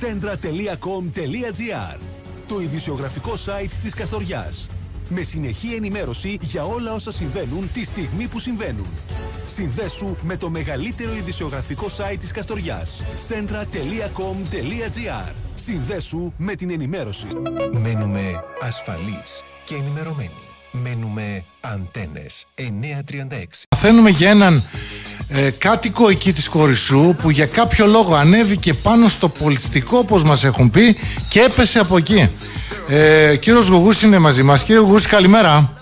Centra.com.gr, το ειδησιογραφικό site της Καστοριάς. Με συνεχή ενημέρωση για όλα όσα συμβαίνουν τη στιγμή που συμβαίνουν. Συνδέσου με το μεγαλύτερο ειδησιογραφικό site της Καστοριάς. Centra.com.gr. Συνδέσου με την ενημέρωση. Μένουμε ασφαλείς και ενημερωμένοι. Μένουμε Αντένες 936. Μαθαίνουμε για έναν κάτοικο εκεί της Κορισσού που για κάποιο λόγο ανέβηκε πάνω στο πολιτιστικό, όπως μας έχουν πει, και έπεσε από εκεί. Κύριος Γουγούς είναι μαζί μας. Κύριε Γουγούση, καλημέρα.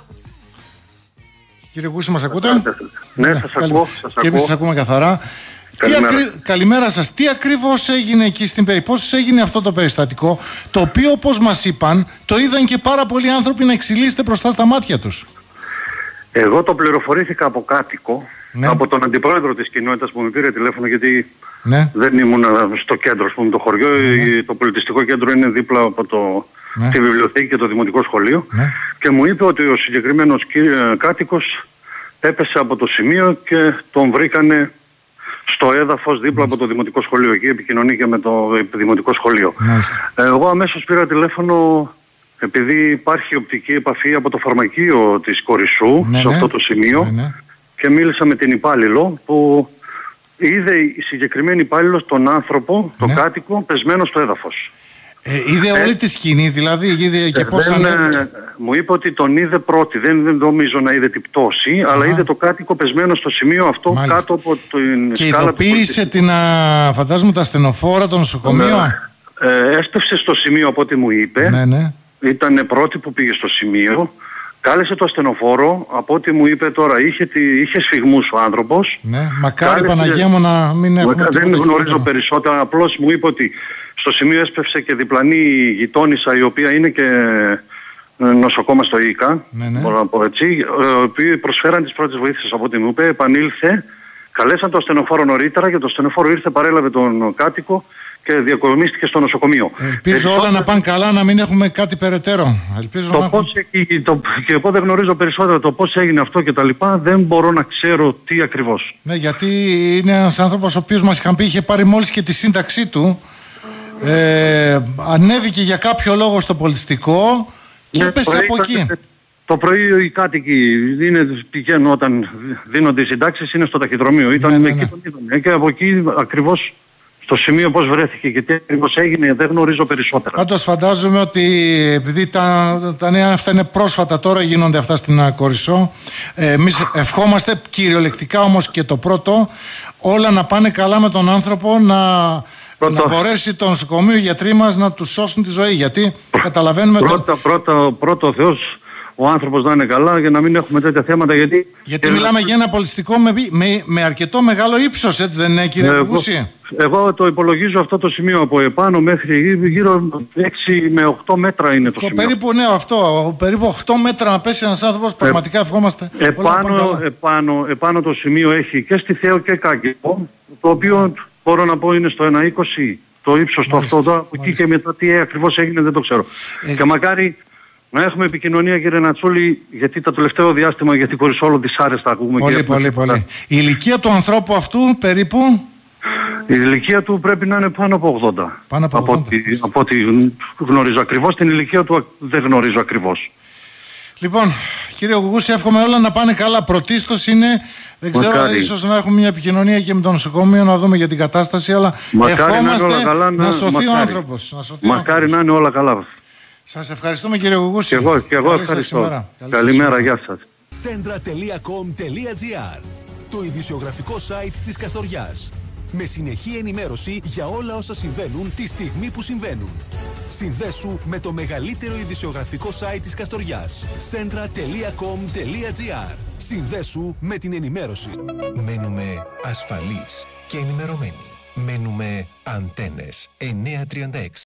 Κύριε Γουγούση, μας ακούτε? Ναι, σας ακούω. Και εμείς σας ακούμε καθαρά. Καλημέρα σας. Τι ακριβώς έγινε εκεί στην περιοχή, πώς έγινε αυτό το περιστατικό, το οποίο, όπως μας είπαν, το είδαν και πάρα πολλοί άνθρωποι να εξελίσσεται μπροστά στα μάτια τους? Εγώ το πληροφορήθηκα από κάτοικο, ναι, από τον αντιπρόεδρο της κοινότητας που με πήρε τηλέφωνο, γιατί ναι, δεν ήμουν στο κέντρο, ας πούμε, το χωριό. Ναι. Το πολιτιστικό κέντρο είναι δίπλα από ναι, τη βιβλιοθήκη και το δημοτικό σχολείο. Ναι. Και μου είπε ότι ο συγκεκριμένος κάτοικος έπεσε από το σημείο και τον βρήκανε στο έδαφος δίπλα από το δημοτικό σχολείο. Εκεί επικοινωνήκε με το δημοτικό σχολείο. Εγώ αμέσως πήρα τηλέφωνο, επειδή υπάρχει οπτική επαφή από το φαρμακείο της Κορισσού, ναι, σε αυτό το σημείο, ναι, ναι, και μίλησα με την υπάλληλο που είδε η συγκεκριμένη υπάλληλος τον άνθρωπο, τον κάτοικο, πεσμένο στο έδαφος. Είδε όλη τη σκηνή, δηλαδή είδε και πώς ανέβηκε? Μου είπε ότι τον είδε πρώτη, δεν νομίζω να είδε την πτώση, αλλά είδε το κάτοικο πεσμένο στο σημείο αυτό. Μάλιστα. Κάτω από την και σκάλα. Και ειδοποίησε φαντάζομαι τα ασθενοφόρα, το νοσοκομείο? Έστευσε στο σημείο από ό,τι μου είπε. Ναι, ναι. Ήταν πρώτη που πήγε στο σημείο. Κάλεσε το ασθενοφόρο, από ό,τι μου είπε τώρα είχε σφυγμούς ο άνθρωπος. Ναι, μακάρι Παναγία μου να μην έχουμε. Δεν γνωρίζω περισσότερα, απλώς μου είπε ότι στο σημείο έσπευσε και διπλανή γειτόνισσα, η οποία είναι και νοσοκόμα στο ΙΚΑ, ναι, ναι, μπορώ να πω έτσι, οι οποίοι προσφέραν τις πρώτες βοήθειες από ό,τι μου είπε, επανήλθε, καλέσαν το ασθενοφόρο νωρίτερα και το ασθενοφόρο ήρθε, παρέλαβε τον κάτοικο και διακομίστηκε στο νοσοκομείο. Ελπίζω όλα να πάνε καλά, να μην έχουμε κάτι περαιτέρω. Και εγώ δεν γνωρίζω περισσότερα το πώς έγινε αυτό και τα λοιπά, δεν μπορώ να ξέρω τι ακριβώς. Ναι, γιατί είναι ένας άνθρωπος ο οποίος μας είχαν πει είχε πάρει μόλις και τη σύνταξή του. Ανέβηκε για κάποιο λόγο στο πολιτιστικό και έπεσε από εκεί. Το πρωί οι κάτοικοι πηγαίνουν όταν δίνονται οι συντάξεις, είναι στο ταχυδρομείο. Ήταν εκεί τον είδαμε. Και από εκεί ακριβώς στο σημείο πώς βρέθηκε και τι ακριβώς έγινε δεν γνωρίζω περισσότερα. Πάντως φαντάζομαι ότι επειδή τα νέα αυτά είναι πρόσφατα, τώρα γίνονται αυτά στην Κορισσό, εμείς ευχόμαστε κυριολεκτικά όμως και το πρώτο, όλα να πάνε καλά με τον άνθρωπο, να μπορέσει το νοσοκομείο, οι γιατροί μας να του σώσουν τη ζωή, γιατί καταλαβαίνουμε πρώτο ο Θεός ο άνθρωπος να είναι καλά για να μην έχουμε τέτοια θέματα, γιατί μιλάμε για ένα πολιτιστικό με αρκετό μεγάλο ύψος, έτσι δεν είναι, κύριε Γουγούση? Εγώ το υπολογίζω αυτό το σημείο από επάνω μέχρι γύρω 6 με 8 μέτρα είναι το σημείο. Περίπου, ναι, αυτό, περίπου 8 μέτρα να πέσει ένας άνθρωπος, πραγματικά ευχόμαστε. Επάνω το σημείο έχει και στη Θέο και Κάγκελο, το οποίο μπορώ να πω είναι στο 1,20 το ύψος του αυτό εδώ, από εκεί και μετά τι ακριβώς έγινε δεν το ξέρω. Και μακάρι να έχουμε επικοινωνία, κύριε Νατσούλη, γιατί το τελευταίο διάστημα για την Κορισσό όλο δυσάρεστα ακούμε. Πολύ. Η ηλικία του ανθρώπου αυτού περίπου? Η ηλικία του πρέπει να είναι πάνω από 80. Από ό,τι γνωρίζω ακριβώς. Την ηλικία του δεν γνωρίζω ακριβώς. Λοιπόν, κύριε Γουγούση, εύχομαι όλα να πάνε καλά. Πρωτίστως είναι, δεν ξέρω, ίσως να έχουμε μια επικοινωνία και με το νοσοκομείο να δούμε για την κατάσταση, αλλά ευχόμαστε να σωθεί ο άνθρωπος. Μακάρι να είναι όλα καλά. Σας ευχαριστούμε, κύριε Γουγούση. Και εγώ ευχαριστώ. Καλημέρα, γεια σας. Centra.com.gr, το ειδησιογραφικό site της Καστοριάς. Με συνεχή ενημέρωση για όλα όσα συμβαίνουν τη στιγμή που συμβαίνουν. Συνδέσου με το μεγαλύτερο ειδησιογραφικό site της Καστοριάς. Centra.com.gr. Συνδέσου με την ενημέρωση. Μένουμε ασφαλείς και ενημερωμένοι. Μένουμε Αντένες 936.